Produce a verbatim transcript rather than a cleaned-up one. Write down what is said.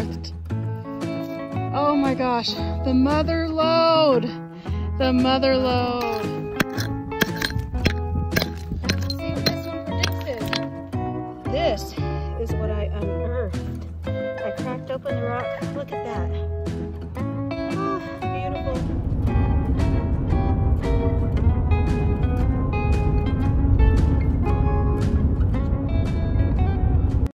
unearthed. Oh my gosh, the mother lode. The mother lode. Let's see what this one predicted. This is what I unearthed. I cracked open the rock. Look at that.